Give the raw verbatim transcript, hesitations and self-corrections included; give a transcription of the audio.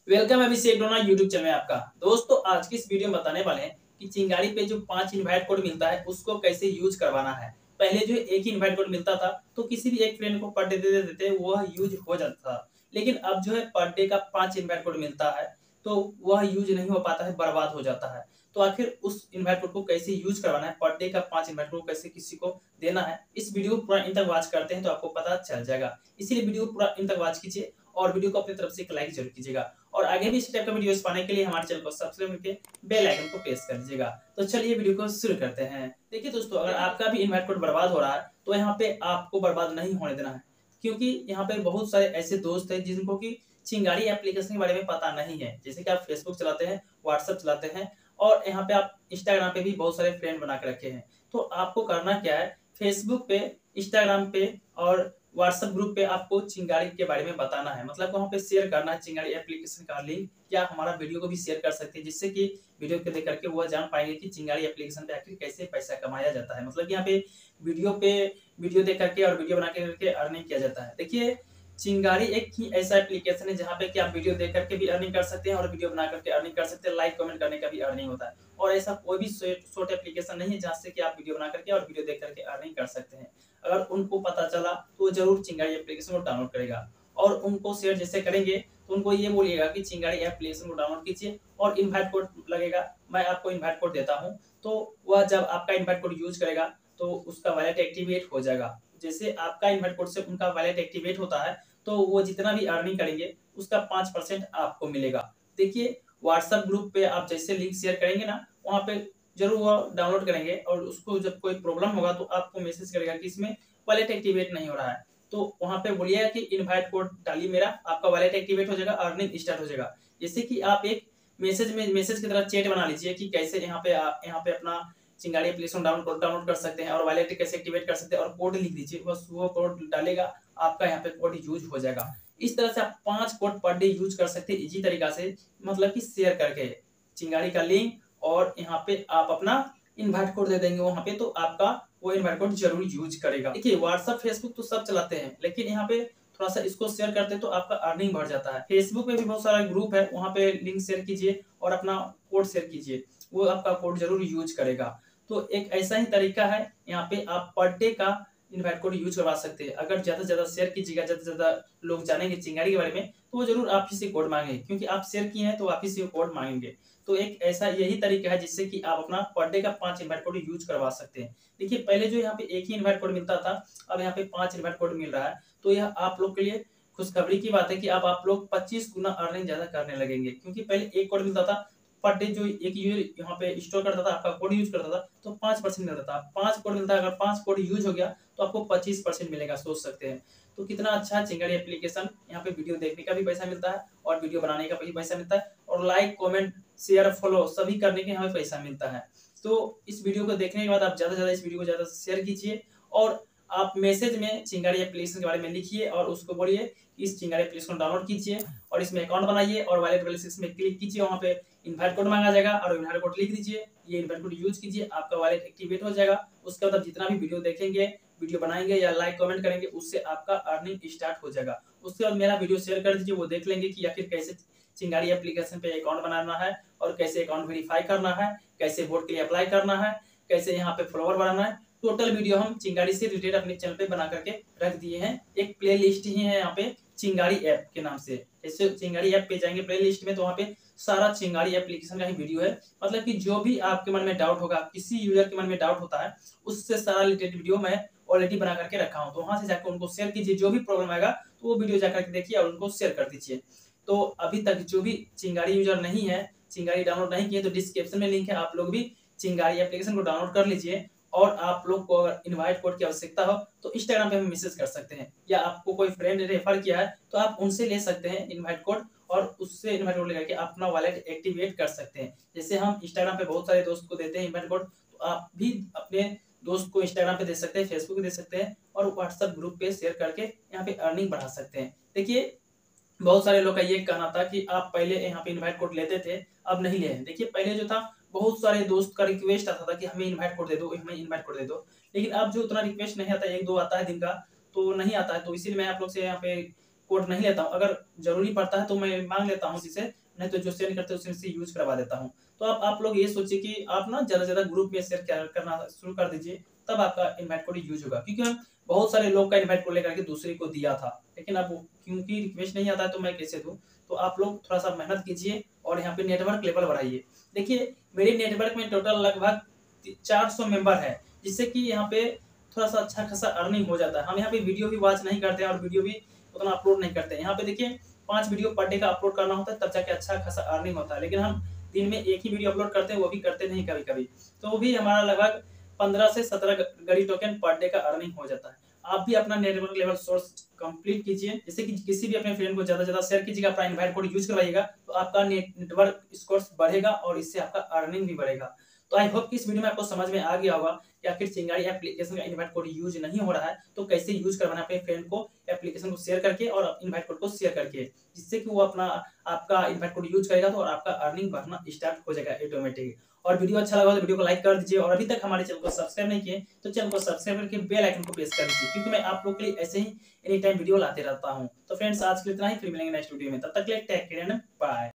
Welcome Abhishek Dona YouTube channel में आपका। दोस्तों आज की इस वीडियो में बताने वाले हैं कि चिंगारी पे जो पांच इनवाइट कोड मिलता है उसको कैसे यूज करवाना है। पहले जो एक ही इनवाइट कोड मिलता था तो किसी भी एक फ्रेंड को पर डे दे देते वह यूज हो जाता था, लेकिन अब जो है पर डे का पांच इनवाइट कोड मिलता है तो वह यूज नहीं हो पाता है, बर्बाद हो जाता है। तो आखिर उस इनवाइट कोड को कैसे यूज करवाना है, पर डे का पांच इनवाइट कोड कैसे किसी को देना है, इस वीडियो को पूरा इन तक वॉच करते हैं तो आपको पता चल जाएगा। इसीलिए वीडियो को पूरा इन तक वॉच कीजिए और वीडियो को अपनी तरफ से एक लाइक जरूर कीजिएगा और आगे भी इस टाइप का वीडियोस पाने के लिए हमारे चैनल को सब्सक्राइब करके बेल आइकन को प्रेस कर दीजिएगा। तो चलिए वीडियो को शुरू करते हैं। देखिए दोस्तों, अगर आपका भी इनवाइट कोड बर्बाद हो रहा है तो यहाँ पे आपको बर्बाद नहीं होने देना है, क्योंकि यहाँ पे बहुत सारे ऐसे दोस्त हैं जिनको की चिंगारी एप्लीकेशन के बारे में पता नहीं है। जैसे कि आप फेसबुक चलाते हैं, व्हाट्सएप चलाते हैं और यहाँ पे आप इंस्टाग्राम पे भी बहुत सारे फ्रेंड बना के रखे हैं। तो आपको करना क्या है, फेसबुक पे, इंस्टाग्राम पे और व्हाट्सएप ग्रुप पे आपको चिंगारी के बारे में बताना है। मतलब वहाँ पे शेयर करना है चिंगारी एप्लीकेशन का लिंक, या हमारा वीडियो को भी शेयर कर सकते हैं, जिससे कि वीडियो को देख करके वह जान पाएंगे कि चिंगारी एप्लीकेशन पे आखिर कैसे पैसा कमाया जाता है। मतलब यहाँ पे वीडियो पे वीडियो देख करके और वीडियो बना के करके अर्निंग किया जाता है। देखिए चिंगारी एक ही ऐसा एप्लीकेशन है जहाँ पे कि आप वीडियो देख करके भी अर्निंग कर सकते हैं और वीडियो बना करके अर्निंग कर सकते हैं, लाइक कमेंट करने का भी अर्निंग होता है। और ऐसा कोई भी शॉर्ट एप्लीकेशन नहीं है जहाँ से कि आप वीडियो बना करके और वीडियो देख करके अर्निंग कर सकते हैं। अगर उनको पता चला तो जरूर चिंगारी एप्लीकेशन को डाउनलोड करेगा और उनको शेयर जैसे करेंगे तो उनको ये बोलिएगा कि चिंगारी एप्लीकेशन को डाउनलोड कीजिए और इनवाइट कोड लगेगा, मैं आपको इनवाइट कोड देता हूँ। तो वह जब आपका इनवाइट कोड यूज करेगा तो उसका वॉलेट एक्टिवेट हो जाएगा। जैसे आपका इनवाइट कोड से उनका वॉलेट एक्टिवेट होता है तो वो जितना भी अर्निंग करेंगे उसका पांच परसेंट आपको मिलेगा। देखिए व्हाट्सएप ग्रुप पे आप जैसे लिंक शेयर करेंगे ना, वहाँ पे जरूर वो डाउनलोड करेंगे और उसको जब कोई प्रॉब्लम होगा तो आपको मैसेज करेगा कि इसमें वॉलेट एक्टिवेट नहीं हो रहा है। तो वहाँ पे बोलिएगा कि इनवाइट कोड डालिए मेरा, आपका वॉलेट एक्टिवेट हो जाएगा, अर्निंग स्टार्ट हो जाएगा। जैसे कि आप एक मैसेज में मैसेज की तरह चैट बना लीजिए कि कैसे यहाँ पे आप यहाँ पे अपना चिंगारी एप्लीकेशन डाउनलोड डाउनलोड कर सकते हैं और वॉलेट कैसे एक्टिवेट कर सकते हैं और कोड लिख दीजिए, बस वो कोड डालेगा, आपका यहाँ पे कोड यूज हो जाएगा। इस तरह से आप पांच कोड पर डे यूज कर सकते हैं इजी तरीका से, मतलब कि शेयर करके चिंगारी का लिंक और यहाँ पे आप अपना इनवाइट कोड दे देंगे वहां पे, तो आपका वो इनवाइट कोड जरूर यूज करेगा। देखिए व्हाट्सएप फेसबुक तो सब चलाते हैं, लेकिन यहाँ पे थोड़ा सा इसको शेयर करते हैं तो आपका अर्निंग बढ़ जाता है। फेसबुक पे भी बहुत सारा ग्रुप है, वहाँ पे लिंक शेयर कीजिए और अपना कोड शेयर कीजिए, वो आपका कोड जरूर यूज करेगा। तो एक ऐसा ही तरीका है, यहाँ पे आप पर डे का इनवाइट कोड यूज करवा सकते हैं। अगर ज्यादा से ज्यादा शेयर कीजिएगा, ज्यादा से ज्यादा लोग जानेंगे चिंगारी के बारे में तो वो जरूर आप ही से कोड मांगेंगे, क्योंकि आप शेयर किए हैं तो आप ही से कोड मांगेंगे। तो एक ऐसा यही तरीका है जिससे कि आप अपना पर डे का पांच इनवाइट कोड यूज करवा सकते हैं। देखिए पहले जो यहाँ पे एक ही इनवाइट कोड मिलता था, अब यहाँ पे पांच इनवाइट कोड मिल रहा है। तो यह आप लोग के लिए खुशखबरी की बात है कि अब आप लोग पच्चीस गुना अर्निंग ज्यादा करने लगेंगे, क्योंकि पहले एक कोड मिलता था पर डे, जो एक यूजर यहाँ पे स्टोर करता था आपका कोड यूज करता था तो पांच परसेंट मिलता था। पांच कोड मिलता है, अगर पांच कोड यूज हो गया तो आपको पच्चीस परसेंट मिलेगा, सोच सकते हैं। तो कितना अच्छा चिंगारी एप्लीकेशन, यहाँ पे वीडियो देखने का भी पैसा मिलता है और वीडियो बनाने का भी पैसा मिलता है और लाइक कमेंट शेयर फॉलो सभी करने के हमें पैसा मिलता है। तो इस वीडियो को देखने के बाद आप ज्यादा से ज्यादा इस वीडियो को ज्यादा शेयर कीजिए और आप मैसेज में चिंगारी एप्लीकेशन के बारे में लिखिए और उसको बोलिए इस चिंगारी एप्लीकेशन को डाउनलोड कीजिए और इसमें अकाउंट बनाइए और वॉलेट बैलेंस में क्लिक कीजिए, वहाँ पे इनवाइट कोड मांगा जाएगा और इनवाइट कोड लिख दीजिए, ये इनवाइट कोड यूज कीजिए, आपका वॉलेट एक्टिवेट हो जाएगा। उसके बाद आप जितना भी वीडियो देखेंगे, वीडियो बनाएंगे या लाइक कमेंट करेंगे, उससे आपका अर्निंग स्टार्ट हो जाएगा। उसके बाद मेरा वीडियो शेयर कर दीजिए, वो देख लेंगे कि आखिर कैसे चिंगारी एप्लीकेशन पे अकाउंट बनाना है और कैसे अकाउंट वेरीफाई करना है, कैसे बोर्ड के लिए अप्लाई करना है, कैसे यहाँ पे फॉलोअर बनाना है। टोटल वीडियो हम चिंगारी से रिलेटेड अपने चैनल पे बना करके रख दिए हैं। एक प्ले लिस्ट ही है यहाँ पे चिंगारी ऐप के नाम से। जैसे चिंगारी ऐप पे जाएंगे प्ले लिस्ट में तो वहाँ पे सारा चिंगारी एप्लीकेशन का ही वीडियो है। मतलब कि जो भी आपके मन में डाउट होगा, किसी यूजर के मन में डाउट होता है, उससे सारा रिलेटेड वीडियो मैं ऑलरेडी बना करके रखा हूँ। तो वहां से जाकर उनको शेयर कीजिए, जो भी प्रॉब्लम आएगा तो वो वीडियो जाकर के देखिए और उनको शेयर कर दीजिए। तो अभी तक जो भी चिंगारी यूजर नहीं है, चिंगारी डाउनलोड नहीं किए, तो डिस्क्रिप्शन में लिंक है, आप लोग भी चिंगारी एप्लीकेशन को डाउनलोड कर लीजिए। और आप लोग को अगर इनवाइट कोड की आवश्यकता हो तो इंस्टाग्राम पे हमें मैसेज कर सकते हैं, या आपको कोई फ्रेंड रेफर किया है तो आप उनसे ले सकते हैं इनवाइट कोड और उससे इनवाइट कोड लेकर के अपना वॉलेट एक्टिवेट कर सकते हैं। जैसे हम इंस्टाग्राम पे बहुत सारे दोस्त को देते हैं इनवाइट कोड, तो आप भी अपने दोस्त को इंस्टाग्राम पे दे सकते हैं, फेसबुक पे दे सकते हैं और व्हाट्सएप ग्रुप पे शेयर करके यहाँ पे अर्निंग बढ़ा सकते हैं। देखिए बहुत सारे लोग का ये कहना था कि आप पहले यहाँ पे इनवाइट कोड लेते थे, अब नहीं ले। देखिए पहले जो था बहुत सारे दोस्त का रिक्वेस्ट आता था कि हमें इनवाइट कोड दे दो, हमें इनवाइट कोड दे दो, लेकिन अब जो उतना रिक्वेस्ट नहीं आता, एक दो आता है दिन का तो नहीं आता है। तो इसीलिए मैं आप लोग से यहाँ पे कोड नहीं लेता हूँ, अगर जरूरी पड़ता है तो मैं मांग लेता हूँ उसी से, नहीं तो जो सेंड करते हैं उसी से यूज करवा देता हूँ। तो आप आप लोग ये सोचिए कि आप ना ज़्यादा से ज़्यादा ग्रुप में शेयर कर, करना शुरू कर दीजिए, तब आपका इनवाइट कोड यूज होगा। क्योंकि मैं बहुत सारे लोग का इनवाइट कोड लेकर के दूसरे को दिया था, लेकिन अब क्योंकि रिक्वेस्ट नहीं आता है तो मैं कैसे दूँ। तो आप लोग थोड़ा सा मेहनत कीजिए और यहाँ पे नेटवर्क लेवल बढ़ाइए। देखिए मेरे नेटवर्क में टोटल लगभग चार सौ मेंबर है, जिससे कि यहाँ पे थोड़ा सा अच्छा खासा अर्निंग हो जाता है। हम यहाँ पे वीडियो भी वॉच नहीं करते हैं और वीडियो भी उतना अपलोड नहीं करते हैं। यहाँ पे देखिए पांच वीडियो पर डे का अपलोड करना होता है, तब जाके अच्छा खासा अर्निंग होता है। लेकिन हम दिन में एक ही वीडियो अपलोड करते हैं, वो भी करते नहीं कभी कभी, तो वो भी हमारा लगभग पंद्रह से सत्रह गड़ी टोकन पर डे का अर्निंग हो जाता है। आप भी अपना नेटवर्क लेवल सोर्स कंप्लीट कीजिए, जैसे कि किसी भी अपने फ्रेंड को ज्यादा से ज्यादा शेयर कीजिएगा, अपना इनवाइट कोड यूज करवाइएगा, तो आपका नेटवर्क स्कोर्स बढ़ेगा और इससे आपका अर्निंग भी बढ़ेगा। तो आई होप कि इस वीडियो में आपको समझ में आ गया होगा कि आखिर चिंगारी एप्लीकेशन का इनवाइट कोड यूज नहीं हो रहा है तो कैसे यूज करवाना अपने फ्रेंड को एप्लीकेशन को शेयर करके और इनवाइट कोड को शेयर करके, जिससे कि वो अपना आपका इनवाइट कोड यूज करेगा तो और आपका अर्निंग बढ़ना स्टार्ट हो जाएगा ऑटोमेटिक। और वीडियो अच्छा लगा तो वीडियो को लाइक कर दीजिए, और अभी तक हमारे चैनल को सब्सक्राइब नहीं किए तो चैनल को सब्सक्राइब करके बेल आइकन को प्रेस कर दीजिए, क्योंकि मैं आप लोग के लिए ऐसे ही एनी टाइम वीडियो लाते रहता हूँ। तो फ्रेंड्स आज के लिए इतना ही, फिर मिलेंगे नेक्स्ट वीडियो में, तब तक के लिए टेक केयर एंड बाय।